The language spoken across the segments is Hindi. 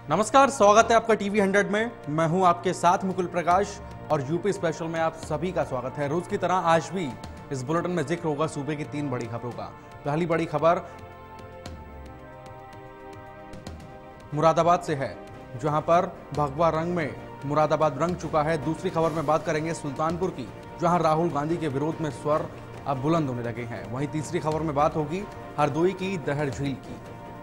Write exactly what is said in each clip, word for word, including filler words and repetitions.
नमस्कार, स्वागत है आपका टीवी हंड्रेड में। मैं हूं आपके साथ मुकुल प्रकाश और यूपी स्पेशल में आप सभी का स्वागत है। रोज की तरह आज भी इस बुलेटिन में जिक्र होगा सूबे की तीन बड़ी खबरों का। पहली बड़ी खबर मुरादाबाद से है, जहां पर भगवा रंग में मुरादाबाद रंग चुका है। दूसरी खबर में बात करेंगे सुल्तानपुर की, जहां राहुल गांधी के विरोध में स्वर अब बुलंद होने लगे हैं। वहीं तीसरी खबर में बात होगी हरदोई की दहर झील की।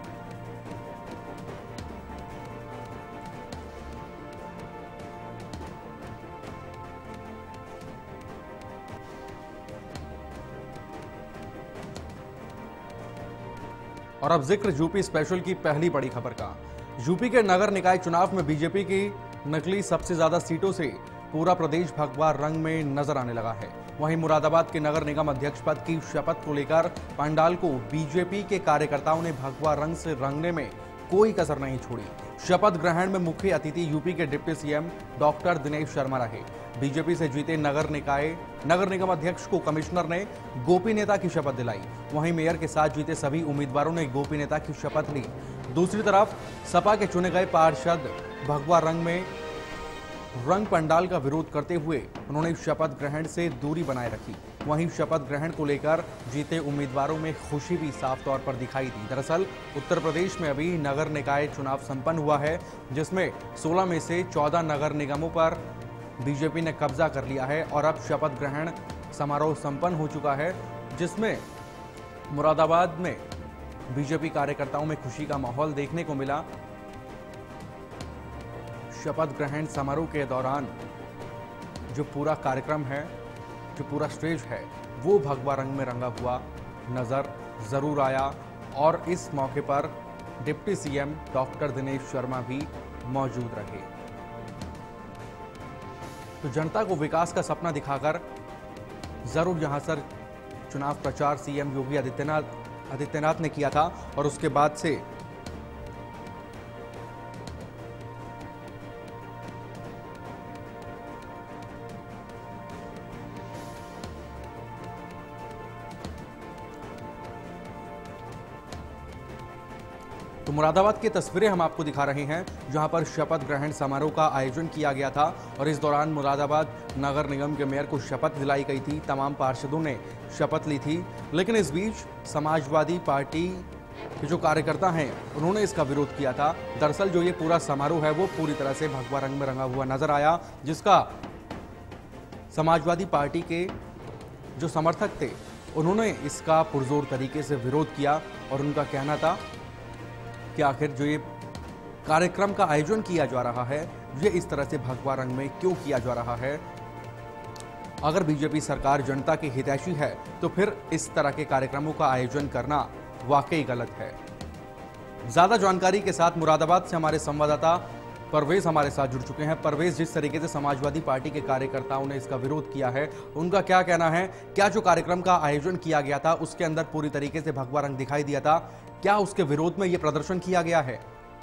और अब जिक्र यूपी स्पेशल की पहली बड़ी खबर का। यूपी के नगर निकाय चुनाव में बीजेपी की नकली सबसे ज्यादा सीटों से पूरा प्रदेश भगवा रंग में नजर आने लगा है। वहीं मुरादाबाद के नगर निगम अध्यक्ष पद की शपथ को लेकर पंडाल को बीजेपी के कार्यकर्ताओं ने भगवा रंग से रंगने में कोई कसर नहीं छोड़ी। शपथ ग्रहण में मुख्य अतिथि यूपी के deputy CM doctor Dinesh Sharma रहे। बीजेपी से जीते नगर निकाय नगर निगम अध्यक्ष को कमिश्नर ने गोपी नेता की शपथ दिलाई। वहीं मेयर के साथ जीते सभी उम्मीदवारों ने गोपी नेता की शपथ ली। दूसरी तरफ सपा के चुने गए पार्षद भगवा रंग में रंग पंडाल का विरोध करते हुए उन्होंने शपथ ग्रहण से दूरी बनाए रखी। वहीं शपथ ग्रहण को लेकर जीते उम्मीदवारों में खुशी भी साफ तौर पर दिखाई दी। दरअसल उत्तर प्रदेश में अभी नगर निकाय चुनाव संपन्न हुआ है, जिसमें सोलह में से चौदह नगर निगमों पर बीजेपी ने कब्जा कर लिया है और अब शपथ ग्रहण समारोह संपन्न हो चुका है, जिसमें मुरादाबाद में बीजेपी कार्यकर्ताओं में खुशी का माहौल देखने को मिला। शपथ ग्रहण समारोह के दौरान जो पूरा कार्यक्रम है, जो पूरा स्टेज है, वो भगवा रंग में रंगा हुआ नजर जरूर आया और इस मौके पर deputy CM doctor Dinesh Sharma भी मौजूद रहे। तो जनता को विकास का सपना दिखाकर जरूर यहां से चुनाव प्रचार सीएम योगी आदित्यनाथ आदित्यनाथ ने किया था और उसके बाद से तो मुरादाबाद की तस्वीरें हम आपको दिखा रहे हैं, जहां पर शपथ ग्रहण समारोह का आयोजन किया गया था और इस दौरान मुरादाबाद नगर निगम के मेयर को शपथ दिलाई गई थी। तमाम पार्षदों ने शपथ ली थी, लेकिन इस बीच समाजवादी पार्टी के जो कार्यकर्ता हैं उन्होंने इसका विरोध किया था। दरअसल जो ये पूरा समारोह है वो पूरी तरह से भगवा रंग में रंगा हुआ नजर आया, जिसका समाजवादी पार्टी के जो समर्थक थे उन्होंने इसका पुरजोर तरीके से विरोध किया और उनका कहना था कि आखिर जो ये कार्यक्रम का आयोजन किया जा रहा है ये इस तरह से भगवा रंग में क्यों किया जा रहा है। अगर बीजेपी सरकार जनता की हितैषी है तो फिर इस तरह के कार्यक्रमों का आयोजन करना वाकई गलत है। ज्यादा जानकारी के साथ मुरादाबाद से हमारे संवाददाता परवेज हमारे साथ जुड़ चुके हैं। परवेज, जिस तरीके से समाजवादी पार्टी के कार्यकर्ताओं ने इसका विरोध किया है, उनका क्या कहना है? क्या जो कार्यक्रम का आयोजन किया गया था उसके अंदर पूरी तरीके से भगवा रंग दिखाई दिया था? क्या उसके विरोध में यह प्रदर्शन किया गया है?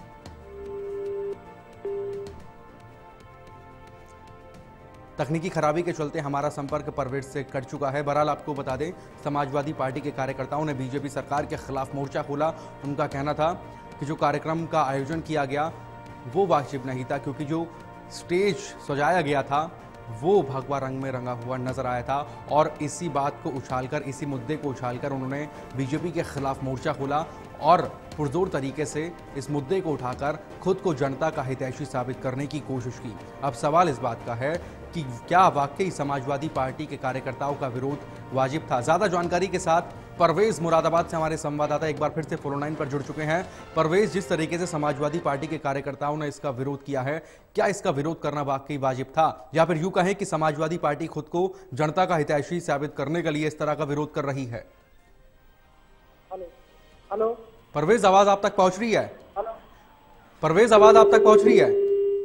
तकनीकी खराबी के चलते हमारा संपर्क परवेज से कट चुका है। बहरहाल आपको बता दें, समाजवादी पार्टी के कार्यकर्ताओं ने बीजेपी सरकार के खिलाफ मोर्चा खोला। उनका कहना था कि जो कार्यक्रम का आयोजन किया गया वो वाजिब नहीं था, क्योंकि जो स्टेज सजाया गया था वो भगवा रंग में रंगा हुआ नजर आया था और इसी बात को उछालकर, इसी मुद्दे को उछालकर उन्होंने बीजेपी के खिलाफ मोर्चा खोला और पुरजोर तरीके से इस मुद्दे को उठाकर खुद को जनता का हितैषी साबित करने की कोशिश की। अब सवाल इस बात का है कि क्या वाकई समाजवादी पार्टी के कार्यकर्ताओं का विरोध वाजिब था? ज्यादा जानकारी के साथ परवेज मुरादाबाद से हमारे संवाददाता एक बार फिर से फोन लाइन पर जुड़ चुके हैं। परवेज, जिस तरीके से समाजवादी पार्टी के कार्यकर्ताओं ने इसका विरोध किया है, क्या इसका विरोध करना वाकई वाजिब था, या फिर यूं कहें कि समाजवादी पार्टी खुद को जनता का हितैषी साबित करने के लिए इस तरह का विरोध कर रही है? हेलो हेलो परवेज, आवाज आप तक पहुंच रही है? परवेज, आवाज आप तक पहुंच रही है?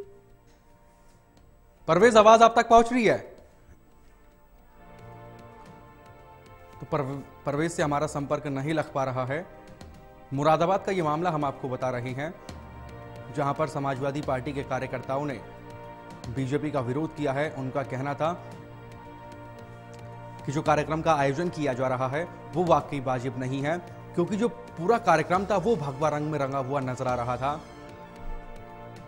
परवेज, आवाज आप तक पहुंच रही है? तो पर, परवेज से हमारा संपर्क नहीं लग पा रहा है। मुरादाबाद का ये मामला हम आपको बता रहे हैं, जहां पर समाजवादी पार्टी के कार्यकर्ताओं ने बीजेपी का विरोध किया है। उनका कहना था कि जो कार्यक्रम का आयोजन किया जा रहा है वो वाकई वाजिब नहीं है, क्योंकि जो पूरा कार्यक्रम था वो भगवा रंग में रंगा हुआ नजर आ रहा था।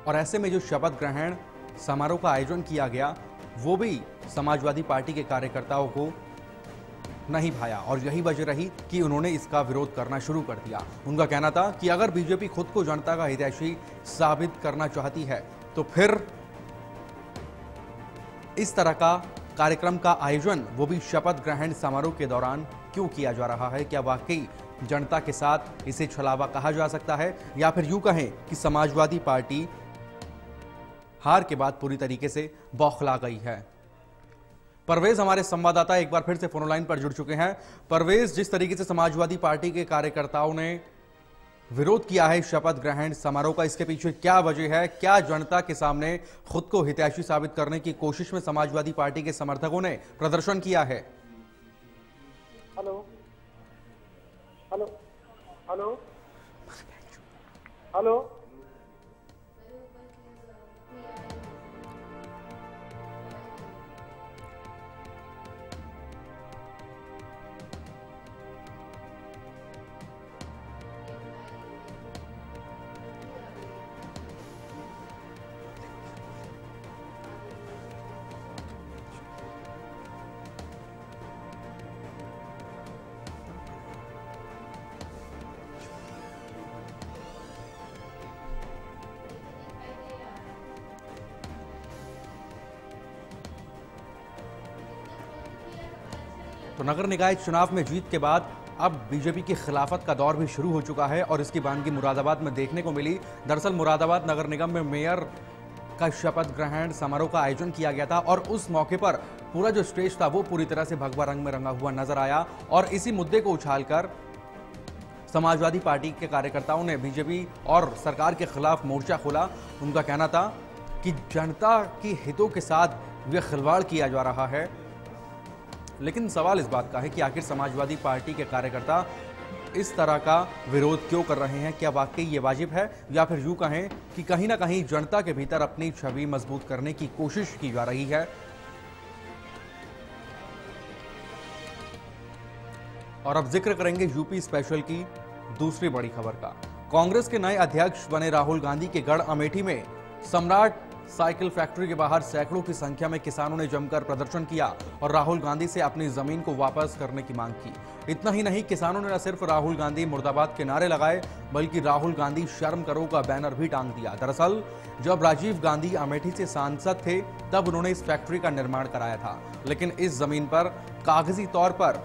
और ऐसे में जो शपथ ग्रहण समारोह का आयोजन किया गया वो भी समाजवादी पार्टी के कार्यकर्ताओं को नहीं भाया और यही वजह रही कि उन्होंने इसका विरोध करना शुरू कर दिया। उनका कहना था कि अगर बीजेपी खुद को जनता का हितैषी साबित करना चाहती है तो फिर इस तरह का कार्यक्रम का आयोजन वो भी शपथ ग्रहण समारोह के दौरान क्यों किया जा रहा है। क्या वाकई जनता के साथ इसे छलावा कहा जा सकता है या फिर यूं कहें कि समाजवादी पार्टी हार के बाद पूरी तरीके से बौखला गई है। परवेज हमारे संवाददाता एक बार फिर से फोन लाइन पर जुड़ चुके हैं। परवेज, जिस तरीके से समाजवादी पार्टी के कार्यकर्ताओं ने विरोध किया है शपथ ग्रहण समारोह का, इसके पीछे क्या वजह है? क्या जनता के सामने खुद को हितैषी साबित करने की कोशिश में समाजवादी पार्टी के समर्थकों ने प्रदर्शन किया है? हेलो हेलो हेलो हेलो तो नगर निकाय चुनाव में जीत के बाद अब बीजेपी की खिलाफत का दौर भी शुरू हो चुका है और इसकी बानगी मुरादाबाद में देखने को मिली। दरअसल मुरादाबाद नगर निगम में मेयर का शपथ ग्रहण समारोह का आयोजन किया गया था और उस मौके पर पूरा जो स्टेज था वो पूरी तरह से भगवा रंग में रंगा हुआ नजर आया और इसी मुद्दे को उछालकर समाजवादी पार्टी के कार्यकर्ताओं ने बीजेपी और सरकार के खिलाफ मोर्चा खोला। उनका कहना था कि जनता की हितों के साथ यह खिलवाड़ किया जा रहा है। लेकिन सवाल इस बात का है कि आखिर समाजवादी पार्टी के कार्यकर्ता इस तरह का विरोध क्यों कर रहे हैं? क्या वाकई ये वाजिब है या फिर यूं कहें कि कहीं ना कहीं जनता के भीतर अपनी छवि मजबूत करने की कोशिश की जा रही है? और अब जिक्र करेंगे यूपी स्पेशल की दूसरी बड़ी खबर का। कांग्रेस के नए अध्यक्ष बने राहुल गांधी के गढ़ अमेठी में सम्राट साइकिल फैक्ट्री के बाहर सैकड़ों की संख्या में किसानों ने जमकर प्रदर्शन किया और राहुल गांधी से अपनी जमीन को वापस करने की मांग की। इतना ही नहीं, किसानों ने न सिर्फ राहुल गांधी मुर्दाबाद के नारे लगाए बल्कि राहुल गांधी शर्म करो का बैनर भी टांग दिया। दरअसल जब राजीव गांधी अमेठी से सांसद थे तब उन्होंने इस फैक्ट्री का निर्माण कराया था, लेकिन इस जमीन पर कागजी तौर पर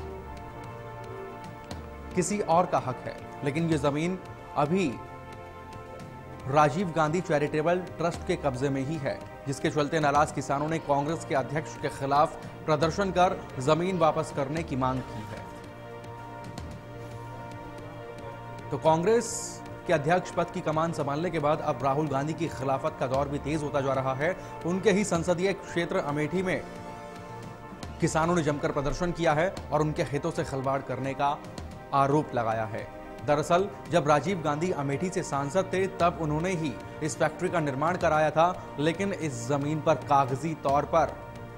किसी और का हक है, लेकिन ये जमीन अभी राजीव गांधी चैरिटेबल ट्रस्ट के कब्जे में ही है, जिसके चलते नाराज किसानों ने कांग्रेस के अध्यक्ष के खिलाफ प्रदर्शन कर जमीन वापस करने की मांग की है। तो कांग्रेस के अध्यक्ष पद की कमान संभालने के बाद अब राहुल गांधी की खिलाफत का दौर भी तेज होता जा रहा है। उनके ही संसदीय क्षेत्र अमेठी में किसानों ने जमकर प्रदर्शन किया है और उनके हितों से खिलवाड़ करने का आरोप लगाया है। दरअसल जब राजीव गांधी अमेठी से सांसद थे तब उन्होंने ही इस फैक्ट्री का निर्माण कराया था, लेकिन इस जमीन पर कागजी तौर पर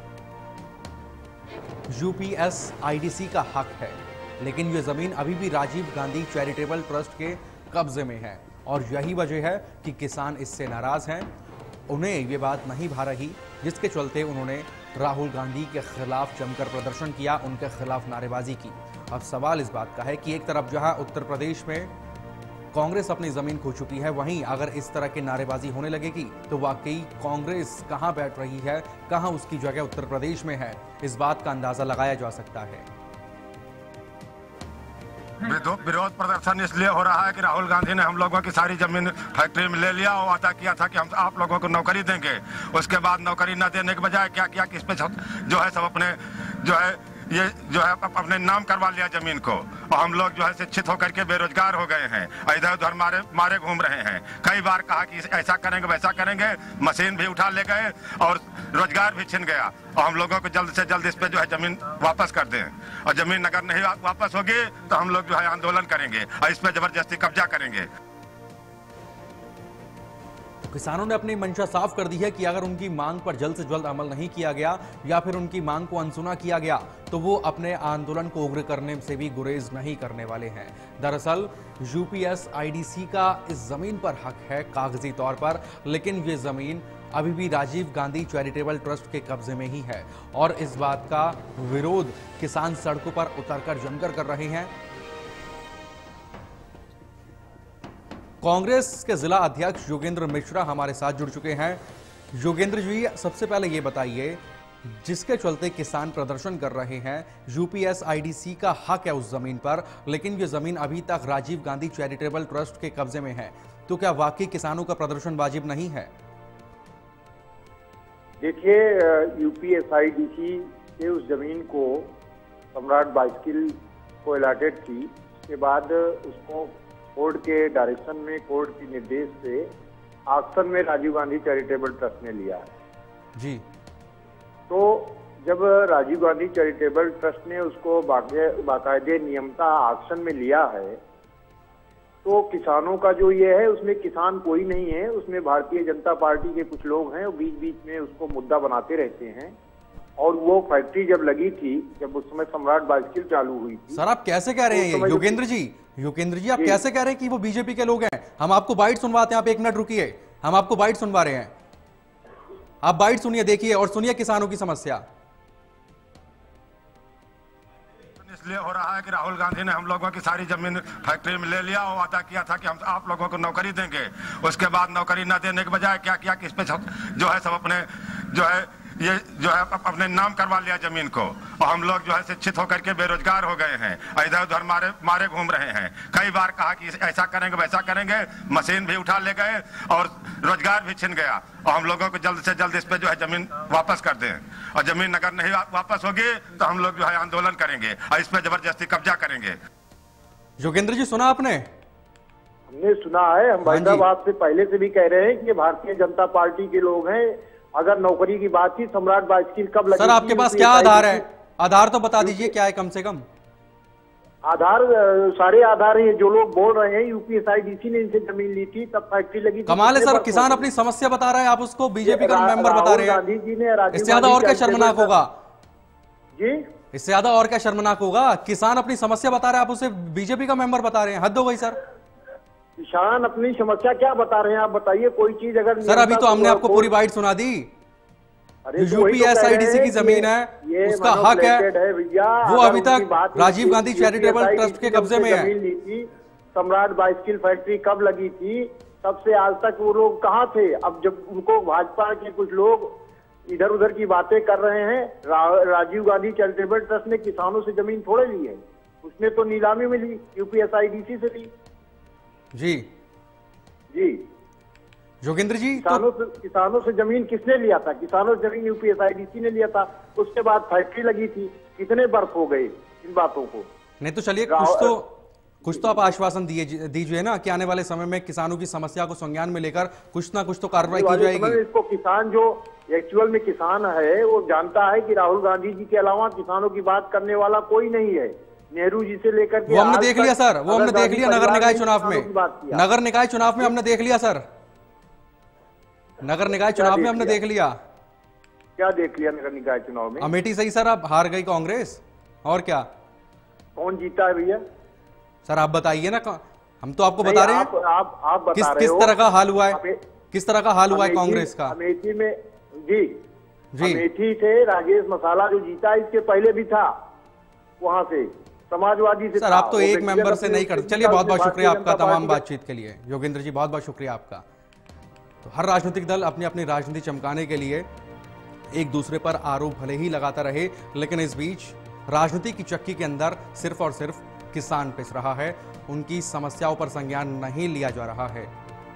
यूपीएसआईडीसी का हक है, लेकिन यह जमीन अभी भी राजीव गांधी चैरिटेबल ट्रस्ट के कब्जे में है और यही वजह है कि किसान इससे नाराज हैं। उन्हें ये बात नहीं भा रही, जिसके चलते उन्होंने राहुल गांधी के खिलाफ जमकर प्रदर्शन किया, उनके खिलाफ नारेबाजी की। अब सवाल इस बात का है कि एक तरफ जहां उत्तर प्रदेश में कांग्रेस अपनी जमीन खो चुकी है, वहीं अगर इस तरह की नारेबाजी होने लगेगी तो वाकई कांग्रेस कहां बैठ रही है, कहां उसकी जगह उत्तर प्रदेश में है, इस बात का अंदाजा लगाया जा सकता है। विरोध प्रदर्शन इसलिए हो रहा है कि राहुल गांधी ने हम लोगों की सारी जमीन फैक्ट्री में ले लिया और वादा किया था कि हम आप लोगों को नौकरी देंगे। उसके बाद नौकरी न देने के बजाय क्या किया कि इस पे जो है सब अपने जो है ये जो है अपने नाम करवा लिया जमीन को और हम लोग जो है शिक्षित होकर के बेरोजगार हो गए हैं, इधर उधर मारे मारे घूम रहे हैं। कई बार कहा कि ऐसा करेंगे वैसा करेंगे, मशीन भी उठा ले गए और रोजगार भी छिन गया और हम लोगों को जल्द से जल्द इस पे जो है जमीन वापस कर दें और जमीन अगर नहीं वापस होगी तो हम लोग जो है आंदोलन करेंगे और इस पे जबरदस्ती कब्जा करेंगे। तो किसानों ने अपनी मंशा साफ कर दी है कि अगर उनकी मांग पर जल्द से जल्द अमल नहीं किया गया या फिर उनकी मांग को अनसुना किया गया तो वो अपने आंदोलन को उग्र करने से भी गुरेज नहीं करने वाले हैं। दरअसल यूपीएसआईडीसी का इस जमीन पर हक है कागजी तौर पर, लेकिन ये जमीन अभी भी राजीव गांधी चैरिटेबल ट्रस्ट के कब्जे में ही है और इस बात का विरोध किसान सड़कों पर उतरकर जमकर कर रहे हैं। कांग्रेस के जिला अध्यक्ष योगेंद्र मिश्रा हमारे साथ जुड़ चुके हैं। योगेंद्र जी, सबसे पहले ये बताइए, जिसके चलते किसान प्रदर्शन कर रहे हैं, यूपीएसआईडीसी का हक है उस जमीन पर, लेकिन ये जमीन अभी तक राजीव गांधी चैरिटेबल ट्रस्ट के कब्जे में है, तो क्या वाकई किसानों का प्रदर्शन वाजिब नहीं है? देखिए, यूपीएसआईडीसी के उस जमीन को सम्राट बाइस्किल को अलॉटेड थी। उसके बाद उसको कोर्ट के डायरेक्शन में, कोर्ट के निर्देश से ऑक्शन में राजीव गांधी चैरिटेबल ट्रस्ट ने लिया है जी। तो जब राजीव गांधी चैरिटेबल ट्रस्ट ने उसको बाकायदे नियमता ऑक्शन में लिया है तो किसानों का जो ये है उसमें किसान कोई नहीं है, उसमें भारतीय जनता पार्टी के कुछ लोग हैं, बीच बीच में उसको मुद्दा बनाते रहते हैं। और वो फैक्ट्री जब लगी थी, जब उस समय सम्राट बाइस्किल चालू हुई थी। सर, आप कैसे कह रहे हैं ये? योगेंद्र जी योगेंद्र जी आप कैसे कह रहे हैं कि वो बीजेपी के लोग हैं? हम आपको बाइट सुनवाते हैं, आप एक मिनट रुकिए, हम आपको बाइट सुनवा रहे हैं। आप बाइट सुनिए, देखिए और सुनिए किसानों की समस्या। इसलिए हो रहा है कि राहुल गांधी ने हम लोगों की सारी जमीन फैक्ट्री में ले लिया और वादा किया था कि हम आप लोगों को नौकरी देंगे। उसके बाद नौकरी न देने के बजाय क्या किया कि इस पे जो है सब अपने जो है ये जो है अपने नाम करवा लिया जमीन को, और हम लोग जो है शिक्षित होकर के बेरोजगार हो गए हैं, इधर उधर मारे मारे घूम रहे हैं। कई बार कहा कि ऐसा करेंगे वैसा करेंगे, मशीन भी उठा ले गए और रोजगार भी छिन गया। और हम लोगों को जल्द से जल्द इस पे जो है जमीन वापस कर दें, और जमीन अगर नहीं वापस होगी तो हम लोग जो है आंदोलन करेंगे और इस पे जबरदस्ती कब्जा करेंगे। योगेंद्र जी, सुना आपने? हमने सुना है। हम भाई साहब आपसे पहले से भी कह रहे हैं कि भारतीय जनता पार्टी के लोग हैं। अगर नौकरी की बात थी, सम्राट बाइस्किल कब लगी? सर, आपके पास क्या आधार है? आधार तो बता दीजिए, क्या है कम से कम आधार? सारे आधार है। जो लोग बोल रहे हैं यूपीएसआईडीसी ने इनसे जमीन ली थी तब फैक्ट्री लगी। कमाल है सर, किसान अपनी समस्या बता रहा है, आप उसको बीजेपी का मेंबर बता रहे हैं। गांधी जी ने इससे ज्यादा और क्या शर्मनाक होगा जी? इससे ज्यादा और क्या शर्मनाक होगा? किसान अपनी समस्या बता रहे हैं, आप उसे बीजेपी का मेंबर बता रहे हैं। हद हो गई सर। किसान अपनी समस्या क्या बता रहे हैं आप बताइए? कोई चीज अगर सर, अभी तो हमने आपको पूरी बाइट सुना दी। यूपीएसआईडीसी की जमीन है, उसका हक है, वो अभी तक राजीव गांधी चैरिटेबल ट्रस्ट के कब्जे में है। सम्राट बाइस्किल फैक्ट्री कब लगी थी तब से आज तक वो लोग कहाँ थे? अब जब उनको भाजपा के कुछ लोग इधर उधर की बातें कर रहे हैं, रा, राजीव गांधी चैरिटेबल ट्रस्ट ने किसानों से जमीन थोड़े ली है, उसने तो नीलामी में ली, यूपीएसआईडीसी से ली। जी जी योगेंद्र जी, किसानों से किसानों से जमीन किसने लिया था? किसानों से जमीन यूपीएसआईडीसी ने लिया था। उसके बाद फैक्ट्री लगी थी। कितने बर्फ हो गए इन बातों को? नहीं तो चलिए, कुछ तो कुछ तो आप आश्वासन दिए दीजिए ना कि आने वाले समय में किसानों की समस्या को संज्ञान में लेकर कुछ ना कुछ तो कार्रवाई की जाएगी। इसको किसान जो एक्चुअल में किसान है वो जानता है कि राहुल गांधी जी के अलावा किसानों की बात करने वाला कोई नहीं है। नेहरू जी से लेकर के वो हमने देख लिया सर, वो हमने देख लिया नगर निकाय चुनाव में। नगर निकाय चुनाव में हमने देख लिया सर, नगर निकाय चुनाव में हमने देख लिया। क्या देख लिया नगर निकाय चुनाव में? अमेठी से ही सर आप हार गई कांग्रेस, और क्या? कौन जीता है भैया? सर आप बताइए ना, हम तो आपको बता रहे हैं। आप आप, आप बता किस रहे किस हो। तरह का हाल हुआ है, किस तरह का हाल हुआ है कांग्रेस का? अमेठी में जी जी अमेठी से राजेश मसाला जो जीता, इसके पहले भी था वहां से समाजवादी से। सर आप तो एक मेंबर से नहीं करते। चलिए, बहुत बहुत शुक्रिया आपका तमाम बातचीत के लिए योगेंद्र जी, बहुत बहुत शुक्रिया आपका। तो हर राजनीतिक दल अपनी अपनी राजनीति चमकाने के लिए एक दूसरे पर आरोप भले ही लगाता रहे, लेकिन इस बीच राजनीति की चक्की के अंदर सिर्फ और सिर्फ किसान पिस रहा है, उनकी समस्याओं पर संज्ञान नहीं लिया जा रहा है।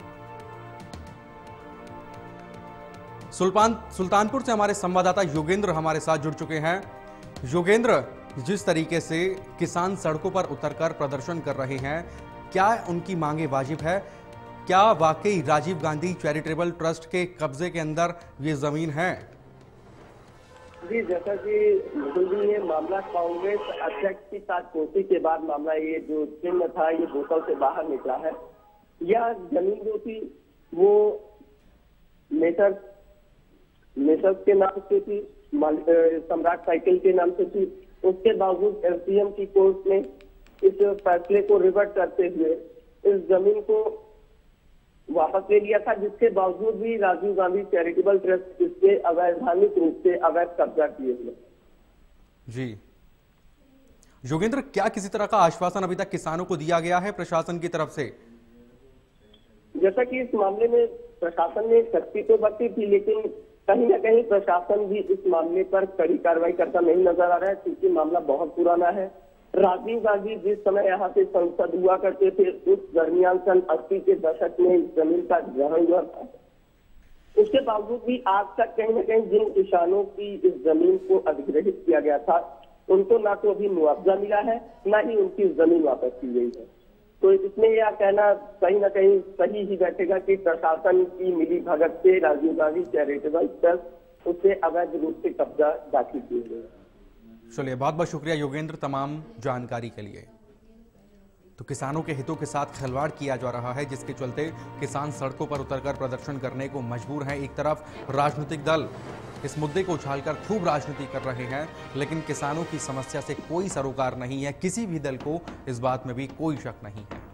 सुल्तान सुल्तानपुर से हमारे संवाददाता योगेंद्र हमारे साथ जुड़ चुके हैं। योगेंद्र, जिस तरीके से किसान सड़कों पर उतरकर प्रदर्शन कर रहे हैं, क्या उनकी मांगे वाजिब है? क्या वाकई राजीव गांधी चैरिटेबल ट्रस्ट के कब्जे के अंदर ये जमीन है? जी, जैसा कि मुकुल जी, ये मामला कांग्रेस अध्यक्ष की ताजपोशी के बाद मामला, ये जो चिन्ह था ये बोतल से बाहर निकला है। यह जमीन जो थी वो मेसर मेसर के नाम से थी, सम्राट साइकिल के नाम से थी। उसके बावजूद एसडीएम की कोर्ट ने इस फैसले को रिवर्ट करते हुए इस जमीन को वापस ले लिया था, जिसके बावजूद भी राजीव गांधी चैरिटेबल ट्रस्ट इससे अवैधानिक रूप से अवैध कब्जा किए हुए। जी योगेंद्र, क्या किसी तरह का आश्वासन अभी तक किसानों को दिया गया है प्रशासन की तरफ से? जैसा कि इस मामले में प्रशासन ने सख्ती तो बरती थी, लेकिन कहीं ना कहीं प्रशासन भी इस मामले पर कड़ी कार्रवाई करता नहीं नजर आ रहा है, क्योंकि मामला बहुत पुराना है। राजीव गांधी जिस समय यहाँ से संसद हुआ करते थे, उस दरमियान सन अस्सी के दशक में इस जमीन का ग्रहण हुआ था। उसके बावजूद भी आज तक कहीं ना कहीं जिन किसानों की इस जमीन को अधिग्रहित किया गया था, उनको ना तो अभी मुआवजा मिला है, ना ही उनकी जमीन वापस की गई है। तो इसमें यह कहना कहीं ना कहीं सही ही बैठेगा कि प्रशासन की मिली भगत से राजीव गांधी चैरिटेबल ट्रस्ट उससे अवैध रूप से कब्जा दाखिल किए गए। चलिए, बहुत बहुत शुक्रिया योगेंद्र तमाम जानकारी के लिए। तो किसानों के हितों के साथ खिलवाड़ किया जा रहा है, जिसके चलते किसान सड़कों पर उतरकर प्रदर्शन करने को मजबूर हैं। एक तरफ राजनीतिक दल इस मुद्दे को उछालकर खूब राजनीति कर रहे हैं, लेकिन किसानों की समस्या से कोई सरोकार नहीं है। किसी भी दल को इस बात में भी कोई शक नहीं है।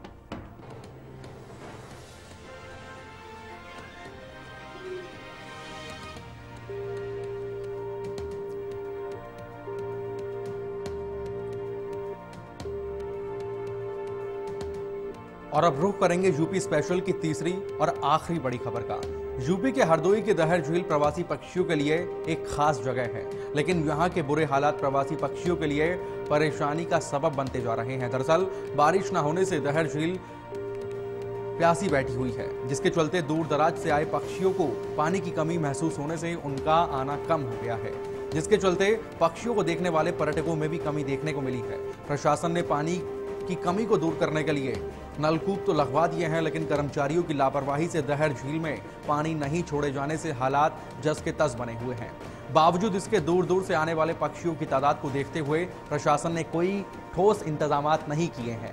और अब रुख करेंगे यूपी स्पेशल की तीसरी और आखिरी बड़ी खबर का। यूपी के हरदोई की दहर झील प्रवासी पक्षियों के लिए एक खास जगह है, लेकिन यहाँ के बुरे हालात प्रवासी पक्षियों के लिए परेशानी का सबब बनते जा रहे हैं। दरअसल बारिश न होने से दहर झील प्यासी बैठी हुई है, जिसके चलते दूर दराज से आए पक्षियों को पानी की कमी महसूस होने से उनका आना कम हो गया है, जिसके चलते पक्षियों को देखने वाले पर्यटकों में भी कमी देखने को मिली है। प्रशासन ने पानी की कमी को दूर करने के लिए नलकूप तो लगवा दिए हैं, लेकिन कर्मचारियों की लापरवाही से दहर झील में पानी नहीं छोड़े जाने से हालात जस के तस बने हुए हैं। बावजूद इसके दूर दूर से आने वाले पक्षियों की तादाद को देखते हुए प्रशासन ने कोई ठोस इंतजामात नहीं किए हैं।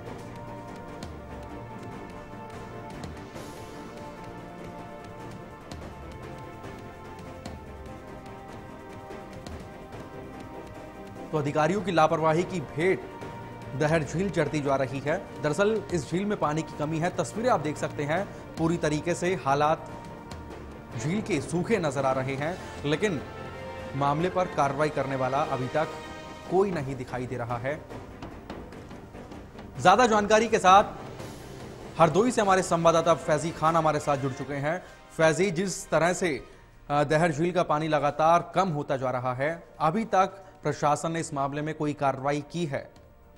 तो अधिकारियों की लापरवाही की भेंट दहर झील चढ़ती जा रही है। दरअसल इस झील में पानी की कमी है। तस्वीरें आप देख सकते हैं, पूरी तरीके से हालात झील के सूखे नजर आ रहे हैं, लेकिन मामले पर कार्रवाई करने वाला अभी तक कोई नहीं दिखाई दे रहा है। ज्यादा जानकारी के साथ हरदोई से हमारे संवाददाता फैजी खान हमारे साथ जुड़ चुके हैं। फैजी, जिस तरह से दहर झील का पानी लगातार कम होता जा रहा है, अभी तक प्रशासन ने इस मामले में कोई कार्रवाई की है?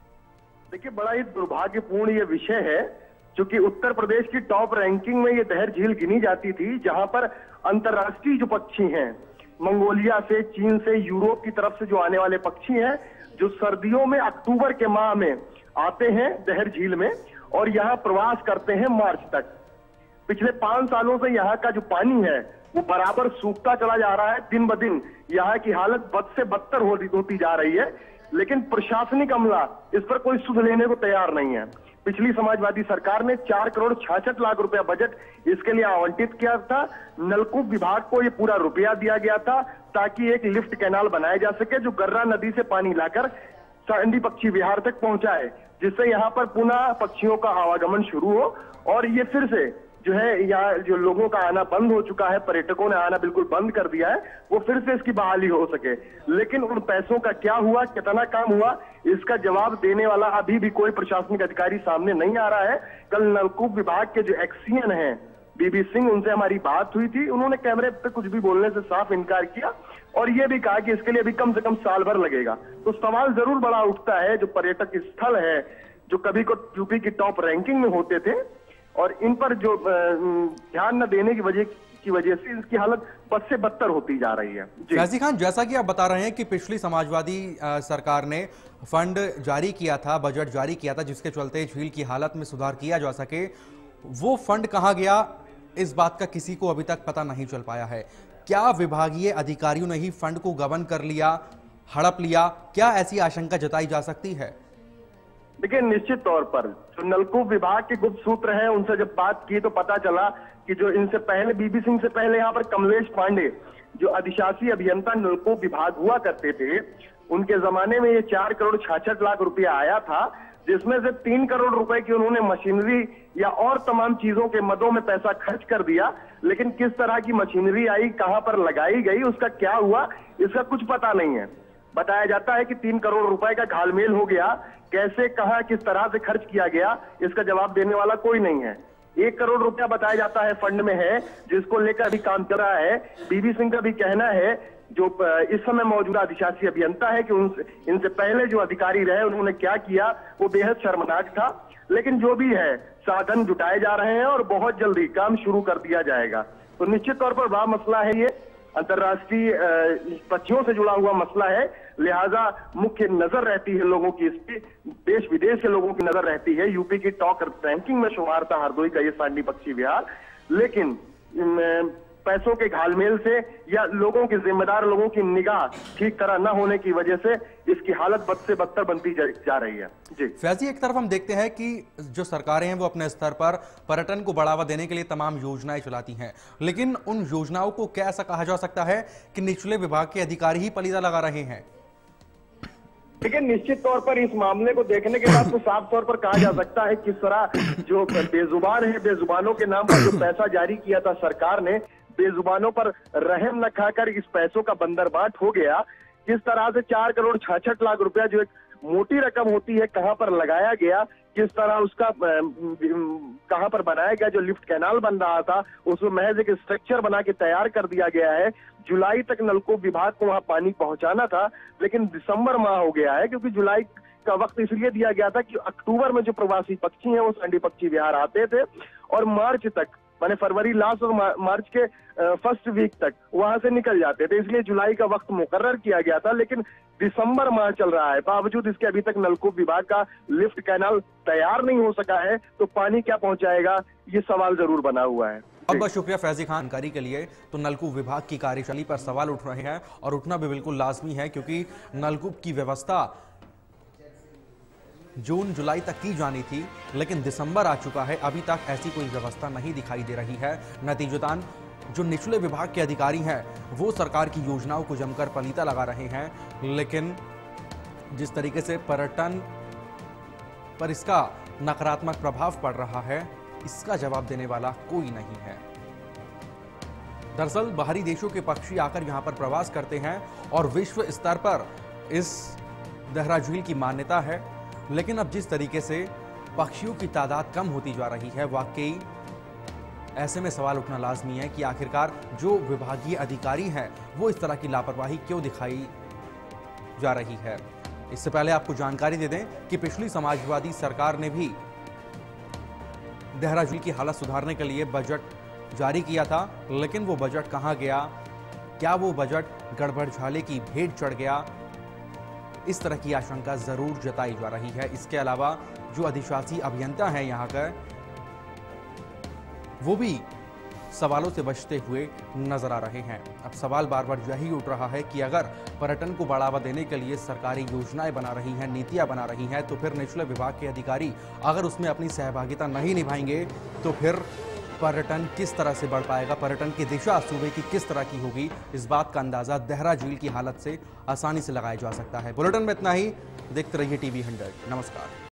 देखिए, बड़ा ही दुर्भाग्यपूर्ण ये विषय है, क्योंकि उत्तर प्रदेश की टॉप रैंकिंग में ये दहर झील गिनी जाती थी, जहां पर अंतर्राष्ट्रीय जो पक्षी हैं, मंगोलिया से, चीन से, यूरोप की तरफ से जो आने वाले पक्षी हैं, जो सर्दियों में अक्टूबर के माह में आते हैं दहर झील में और यहाँ प्रवास करते हैं मार्च तक। पिछले पांच सालों से यहाँ का जो पानी है वो बराबर सूखता चला जा रहा है। दिन ब दिन यहाँ की हालत बद से बदतर होती जा रही है, लेकिन प्रशासनिक अमला इस पर कोई सुध लेने को तैयार नहीं है। पिछली समाजवादी सरकार ने चार करोड़ छियासठ लाख रुपया बजट इसके लिए आवंटित किया था। नलकूप विभाग को ये पूरा रुपया दिया गया था ताकि एक लिफ्ट कैनाल बनाया जा सके, जो गर्रा नदी से पानी लाकर सांडी पक्षी विहार तक पहुंचाए, जिससे यहाँ पर पुनः पक्षियों का आवागमन शुरू हो और ये फिर से जो है यहाँ जो लोगों का आना बंद हो चुका है, पर्यटकों ने आना बिल्कुल बंद कर दिया है, वो फिर से इसकी बहाली हो सके। लेकिन उन पैसों का क्या हुआ, कितना काम हुआ, इसका जवाब देने वाला अभी भी कोई प्रशासनिक अधिकारी सामने नहीं आ रहा है। कल नलकूप विभाग के जो एक्सीएन हैं बीबी सिंह, उनसे हमारी बात हुई थी। उन्होंने कैमरे पे कुछ भी बोलने से साफ इनकार किया और ये भी कहा कि इसके लिए भी कम से कम साल भर लगेगा। तो सवाल जरूर बड़ा उठता है, जो पर्यटक स्थल है जो कभी को यूपी की टॉप रैंकिंग में होते थे और इन पर जो ध्यान न देने की वजह की वजह से इसकी हालत बद से बदतर होती जा रही है। फैजी खान, जैसा कि आप बता रहे हैं कि पिछली समाजवादी सरकार ने फंड जारी किया था, बजट जारी किया था, जिसके चलते झील की हालत में सुधार किया जा सके, वो फंड कहां गया, इस बात का किसी को अभी तक पता नहीं चल पाया है। क्या विभागीय अधिकारियों ने ही फंड को गबन कर लिया, हड़प लिया? क्या ऐसी आशंका जताई जा सकती है? देखिए, निश्चित तौर पर जो नलकूप विभाग के गुप्त सूत्र हैं, उनसे जब बात की तो पता चला कि जो इनसे पहले बीबी सिंह से पहले यहाँ पर कमलेश पांडे जो अधिशासी अभियंता नलकूप विभाग हुआ करते थे, उनके जमाने में ये चार करोड़ छियासठ लाख रुपया आया था, जिसमें से तीन करोड़ रुपए की उन्होंने मशीनरी या और तमाम चीजों के मदों में पैसा खर्च कर दिया। लेकिन किस तरह की मशीनरी आई, कहां पर लगाई गई, उसका क्या हुआ, इसका कुछ पता नहीं है। बताया जाता है कि तीन करोड़ रुपए का घालमेल हो गया, कैसे, कहां, किस तरह से खर्च किया गया, इसका जवाब देने वाला कोई नहीं है। एक करोड़ रुपया बताया जाता है फंड में है, जिसको लेकर अभी काम चल रहा है। बीबी सिंह का भी कहना है, जो इस समय मौजूदा अधिशासी अभियंता है, कि उनसे इनसे पहले जो अधिकारी रहे उन्होंने क्या किया वो बेहद शर्मनाक था। लेकिन जो भी है, साधन जुटाए जा रहे हैं और बहुत जल्दी काम शुरू कर दिया जाएगा। तो निश्चित तौर पर बड़ा मसला है, ये अंतर्राष्ट्रीय पक्षियों से जुड़ा हुआ मसला है, लिहाजा मुख्य नजर रहती है लोगों की इस पे, देश विदेश के लोगों की नजर रहती है। यूपी की टॉप रैंकिंग में शुमार था हरदोई का ये सांडी पक्षी विहार, लेकिन पैसों के घालमेल से या लोगों के जिम्मेदार लोगों की निगाह ठीक तरह न होने की वजह से इसकी हालत बद से बदतर बनती जा रही है। जी फैजी, एक तरफ हम देखते हैं कि जो सरकारें हैं वो अपने स्तर पर पर्यटन को बढ़ावा देने के लिए तमाम योजनाएं चलाती हैं, लेकिन उन योजनाओं को क्या ऐसा कहा जा सकता है कि निचले विभाग के अधिकारी ही पलीदा लगा रहे हैं? देखिए, निश्चित तौर पर इस मामले को देखने के बाद तो साफ तौर पर कहा जा सकता है किस तरह जो बेजुबान है, बेजुबानों के नाम पर जो पैसा जारी किया था सरकार ने, बेजुबानों पर रहम न खाकर इस पैसों का बंदरबाट हो गया। किस तरह से चार करोड़ छियासठ लाख रुपया जो एक मोटी रकम होती है, कहां पर लगाया गया, किस तरह उसका कहां पर बनाया गया। जो लिफ्ट कैनाल बन रहा था उसमें महज एक स्ट्रक्चर बना के तैयार कर दिया गया है। जुलाई तक नलकूप विभाग को वहां पानी पहुंचाना था, लेकिन दिसंबर माह हो गया है, क्योंकि जुलाई का वक्त इसलिए दिया गया था कि अक्टूबर में जो प्रवासी पक्षी हैं वो सांडी पक्षी विहार आते थे, और मार्च तक, माने फरवरी लास्ट और मार्च के फर्स्ट वीक तक वहां से निकल जाते थे, इसलिए जुलाई का वक्त मुकर्रर किया गया था। लेकिन दिसंबर माह चल रहा है, बावजूद इसके अभी तक नलकूप विभाग का लिफ्ट कैनाल तैयार नहीं हो सका है, तो पानी क्या पहुंचाएगा, ये सवाल जरूर बना हुआ है। अब शुक्रिया फैजी खान जानकारी के लिए। तो नलकूप विभाग की कार्यशैली पर सवाल उठ रहे हैं, और उठना भी बिल्कुल लाजमी है, क्योंकि नलकूप की व्यवस्था जून जुलाई तक की जानी थी, लेकिन दिसंबर आ चुका है, अभी तक ऐसी कोई व्यवस्था नहीं दिखाई दे रही है। नतीजतन जो निचले विभाग के अधिकारी हैं वो सरकार की योजनाओं को जमकर पलीता लगा रहे हैं, लेकिन जिस तरीके से पर्यटन पर इसका नकारात्मक प्रभाव पड़ रहा है, इसका जवाब देने वाला कोई नहीं है। दरअसल बाहरी देशों के पक्षी आकर यहां पर प्रवास करते हैं और विश्व स्तर पर इस देहरा झील की मान्यता है, लेकिन अब जिस तरीके से पक्षियों की तादाद कम होती जा रही है, वाकई ऐसे में सवाल उठना लाजमी है कि आखिरकार जो विभागीय अधिकारी हैं वो इस तरह की लापरवाही क्यों दिखाई जा रही है। इससे पहले आपको जानकारी दे दें कि पिछली समाजवादी सरकार ने भी देहरा झील की हालत सुधारने के लिए बजट जारी किया था, लेकिन वो बजट कहां गया, क्या वो बजट गड़बड़झाले की भेंट चढ़ गया, इस तरह की आशंका जरूर जताई जा रही है। इसके अलावा जो अधिशासी अभियंता हैं यहाँ का, वो भी सवालों से बचते हुए नजर आ रहे हैं। अब सवाल बार बार यही उठ रहा है कि अगर पर्यटन को बढ़ावा देने के लिए सरकारी योजनाएं बना रही हैं, नीतियां बना रही हैं, तो फिर निचले विभाग के अधिकारी अगर उसमें अपनी सहभागिता नहीं निभाएंगे तो फिर पर्यटन किस तरह से बढ़ पाएगा, पर्यटन की दिशा सूबे की किस तरह की होगी, इस बात का अंदाजा देहरा झील की हालत से आसानी से लगाया जा सकता है। बुलेटिन में इतना ही। देखते रहिए टीवी हंड्रेड। नमस्कार।